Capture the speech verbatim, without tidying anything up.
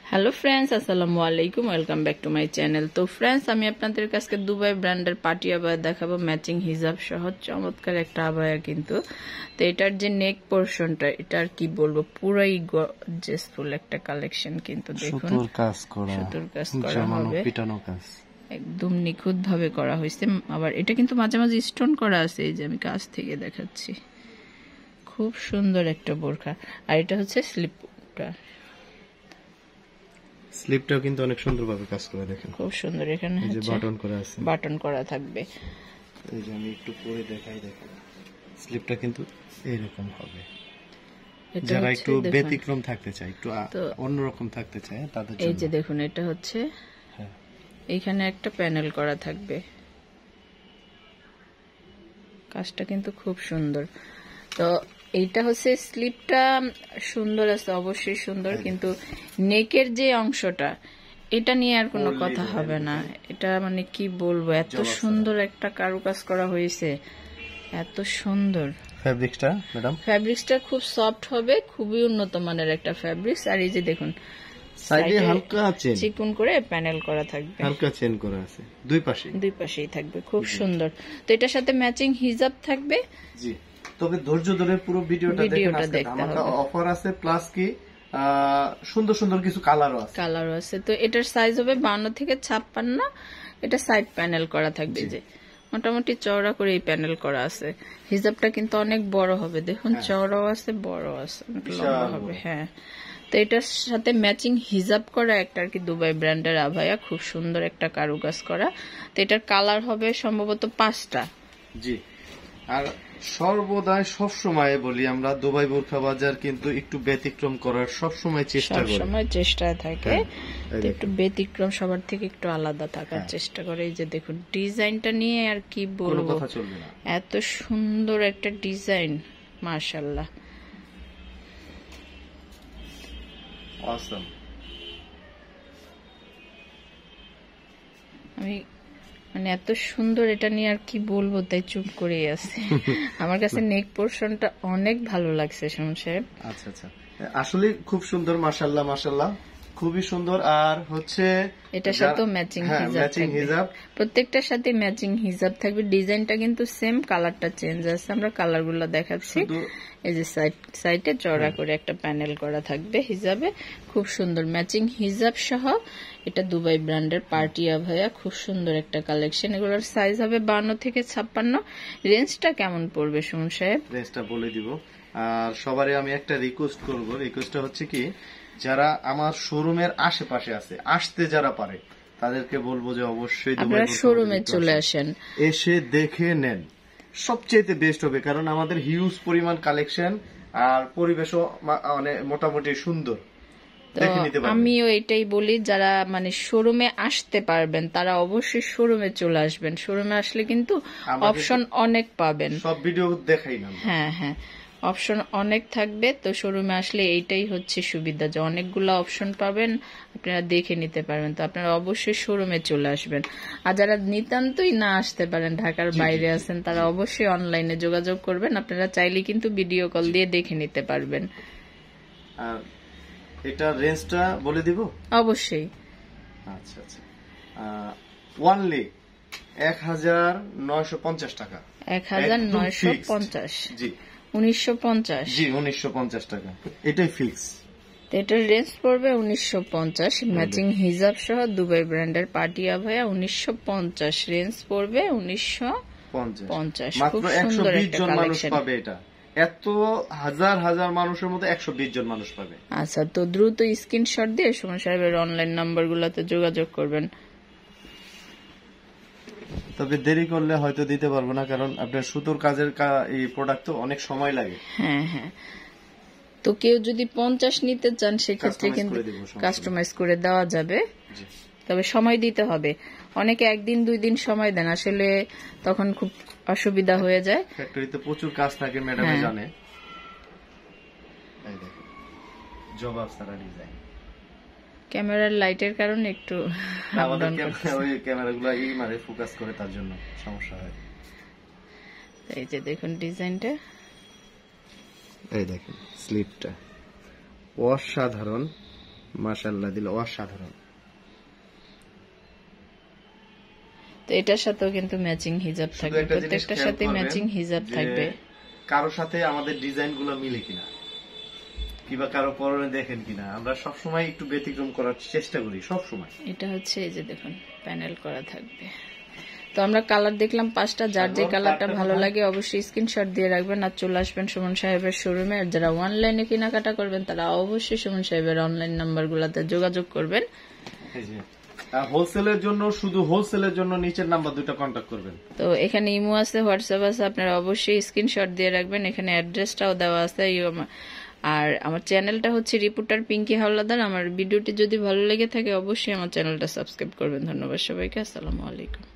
Hello friends, আসসালামু আলাইকুম, welcome back to my channel. তো ফ্রেন্ডস, আমি আপনাদের কাছে দুবাই ব্র্যান্ডের পার্টি আবায়া দেখাবো, ম্যাচিং হিজাব সহ চমৎকার একটা আবায়া কিন্তু। তো এটার যে নেক পোর্শনটা, এটা আর কি বলবো, পুরাই গর্জিয়াসফুল একটা কালেকশন কিন্তু। দেখুন, সুতোর কাজ করা, সুতোর কাজ করা হবে, পিটানো কাজ একদম নিখুঁত ভাবে করা হয়েছে। আবার এটা কিন্তু মাঝে মাঝে স্টোন করা আছে, এই যে আমি কাছ থেকে দেখাচ্ছি। খুব সুন্দর একটা বোরখা। আর এটা হচ্ছে স্লিপটা, স্লিপটাও কিন্তু অনেক সুন্দরভাবে কাজ করা, দেখেন খুব সুন্দর। এখানে এই যে বাটন করা আছে, বাটন করা থাকবে। এই যে আমি একটু পরে দেখাই, দেখেন স্লিপটা কিন্তু এইরকম হবে। যারা একটু ব্যতিক্রম থাকতে চায়, একটু অন্যরকম থাকতে চায়, তাদের জন্য। এই যে দেখুন, এটা হচ্ছে এইখানে একটা প্যানেল করা থাকবে, কাজটা কিন্তু খুব সুন্দর। তো এইটা হচ্ছে স্লিপটা সুন্দর আছে, অবশ্যই সুন্দর, কিন্তু নেকের যে অংশটা, এটা নিয়ে আর কোনো কথা হবে না। এটা মানে কি বলবো, এত সুন্দর একটা কারুকাজ করা হয়েছে, এত সুন্দর। ফ্যাব্রিক্সটা ম্যাডাম, ফ্যাব্রিক্সটা খুব সফট হবে, খুবই উন্নত মানের একটা ফ্যাব্রিক্স। আর এই যে দেখুন, সাইডে হালকা চেন, চিকন করে প্যানেল করা থাকবে, হালকা চেন করা আছে দুই পাশে, দুই পাশেই থাকবে, খুব সুন্দর। তো এটার সাথে ম্যাচিং হিজাব থাকবে। জি, তবে ধৈর্য ধরে পুরো ভিডিওটা দেখেন, আমাদের অফার আছে, প্লাস কি সুন্দর সুন্দর কিছু কালারও আছে, কালারও আছে। তো এটার সাইজ হবে বান্ন থেকে ছাপ্পান্ন। এটা সাইড প্যানেল করা থাকবে, যে মোটামুটি চওড়া করে এই প্যানেল করা আছে। হিজাবটা কিন্তু অনেক বড় হবে, দেখুন, চওড়াও আছে, বড় আছে, অনেক লম্বা হবে। হ্যাঁ, তো এটার সাথে ম্যাচিং হিজাব করা একটা আর কি দুবাই ব্র্যান্ডের আবায়া, খুব সুন্দর একটা কারুকাজ করা। তো এটার কালার হবে সম্ভবত পাঁচটা। জি, আর সর্বদাই সব সময় বলি আমরা, দুবাই বোরখা বাজার কিন্তু একটু ব্যতিক্রম করার সব সময় চেষ্টা করে, সব সময় চেষ্টা থাকে একটু ব্যতিক্রম, সবার থেকে একটু আলাদা থাকার চেষ্টা করে। এই যে দেখুন, ডিজাইনটা নিয়ে আর কি বলবো, এত সুন্দর একটা ডিজাইন, মাশাআল্লাহ, অসাম। আমি মানে এত সুন্দর, এটা নিয়ে আর কি বলবো, তাই চুপ করে আছে। আমার কাছে নেক পোর্শনটা অনেক ভালো লাগছে শুনুন সাহেব। আচ্ছা আচ্ছা, আসলে খুব সুন্দর, মাশাআল্লাহ মাশাআল্লাহ, খুবই সুন্দর। আর হচ্ছে এটার সাথে ম্যাচিং হিজাব, প্রত্যেকটার সাথে ম্যাচিং হিজাব থাকবে। ডিজাইনটা কিন্তু সেম, কালারটা চেঞ্জ আছে, আমরা কালার গুলো দেখাচ্ছি। এই যে সাইড সাইডে চওড়া করে একটা প্যানেল করা থাকবে হিজাবে, খুব সুন্দর ম্যাচিং হিজাব সহ। এটা দুবাই ব্র্যান্ডের পার্টি আবায়া, খুব সুন্দর একটা কালেকশন। এগুলোর সাইজ হবে বান্ন থেকে ছাপ্পান্ন। রেঞ্জটা কেমন পড়বে শুনুন সাহেব? রেঞ্জটা বলে দিব। আর সবারই আমি একটা রিকোয়েস্ট করব, রিকোয়েস্টটা হচ্ছে কি, যারা আমার শোরুমের আশেপাশে আছে, আসতে যারা পারে, তাদেরকে বলবো যে অবশ্যই আপনারা শোরুমে চলে আসেন, এসে দেখে নেন, সবচেয়ে বেস্ট হবে। কারণ আমাদের হিউজ পরিমাণ কালেকশন, আর পরিবেশও মানে মোটামুটি সুন্দর, দেখে নিতে পারবেন। আমিও এটাই বলি, যারা মানে শোরুমে আসতে পারবেন তারা অবশ্যই শোরুমে চলে আসবেন। শোরুমে আসলে কিন্তু অপশন অনেক পাবেন, সব ভিডিও দেখাই না। হ্যাঁ হ্যাঁ, অপশন অনেক থাকবে। তো শোরুমে আসলে এইটাই হচ্ছে সুবিধা, যে অনেকগুলো অপশন পাবেন, আপনারা দেখে নিতে পারবেন। তো আপনারা অবশ্যই শোরুমে চলে আসবেন। আর যারা নিতান্তই না আসতে পারেন, ঢাকার বাইরে আছেন, তারা অবশ্যই অনলাইনে যোগাযোগ করবেন। আপনারা চাইলে কিন্তু ভিডিও কল দিয়ে দেখে নিতে পারবেন। আর এটা রেঞ্জটা বলে দিব অবশ্যই। আচ্ছা আচ্ছা, ওয়ানলি এক হাজার নয়শো পঞ্চাশ টাকা, এক হাজার নয়শো পঞ্চাশ, জি উনিশশো পঞ্চাশ, জি উনিশশো পঞ্চাশ টাকা, এটাই ফিক্স। এটার রেঞ্জ পড়বে উনিশশো পঞ্চাশ, ম্যাচিং হিজাব সহ দুবাই ব্র্যান্ডের পার্টি আবায়া উনিশশো পঞ্চাশ, রেঞ্জ পড়বে উনিশশো পঞ্চাশ। মাত্র একশো বিশ জন মানুষ পাবে এটা, এত হাজার হাজার মানুষের মধ্যে একশো বিশ জন মানুষ পাবে। আচ্ছা, তো দ্রুত স্ক্রিনশট দিয়ে সুমন সাহেবের অনলাইন নাম্বার গুলাতে যোগাযোগ করবেন। তবে দেরি করলে হয়তো দিতে পারবো না, কারণ আপনার সুতোর কাজের এই প্রোডাক্ট তো অনেক সময় লাগে। হ্যাঁ হ্যাঁ, তো কেউ যদি পঞ্চাশ নিতে চান সেক্ষেত্রে কিন্তু কাস্টমাইজ করে দেওয়া যাবে, তবে সময় দিতে হবে। অনেকে একদিন দুই দিন সময় দেন, আসলে তখন খুব অসুবিধা হয়ে যায়। ফ্যাক্টরিতে প্রচুর কাজ থাকে, ম্যাডাম জানে। এই দেখুন, জবাব সারা ডিজাইন, ক্যামেরার লাইটের কারণে একটু আমাদের ওই ক্যামেরাগুলো এই মারে ফোকাস করে, তার জন্য সমস্যা হয়। এই যে দেখুন ডিজাইনটা, এই দেখুন স্লিপটা অসাধারণ, মাশাআল্লাহ দিল, অসাধারণ। তো এটার সাথেও কিন্তু ম্যাচিং হিজাব থাকবে, প্রত্যেকটার সাথে ম্যাচিং হিজাব থাকবে। কারোর সাথে আমাদের ডিজাইন গুলো মিলে কিনা কিংবা কারো পরনে দেখেন কিনা, আমরা সবসময় একটু ব্যতিক্রম করার চেষ্টা করি সবসময়। এটা হচ্ছে এই যে দেখুন প্যানেল করা থাকবে। তো আমরা কালার দেখলাম পাঁচটা, যার যে কালারটা ভালো লাগে অবশ্যই স্ক্রিনশট দিয়ে রাখবেন আর চলে আসবেন সুমন সাহেবের শোরুমে। আর যারা অনলাইনে কেনাকাটা করবেন তারা অবশ্যই সুমন সাহেবের অনলাইন নাম্বারগুলোতে যোগাযোগ করবেন। হোলসেলের জন্য শুধু হোলসেলের জন্য নিচের নাম্বার দুটো কন্টাক্ট করবেন। তো এখানে ইমো আছে, হোয়াটসঅ্যাপ আছে, আপনারা অবশ্যই স্ক্রিনশট দিয়ে রাখবেন। এখানে অ্যাড্রেসটাও দেওয়া আছে। আর আমার চ্যানেলটা হচ্ছে রিপোর্টার পিঙ্কি হাওলাদার। আমার ভিডিওটি যদি ভালো লেগে থাকে অবশ্যই আমার চ্যানেলটা সাবস্ক্রাইব করবেন। ধন্যবাদ সবাইকে, আসসালামু আলাইকুম।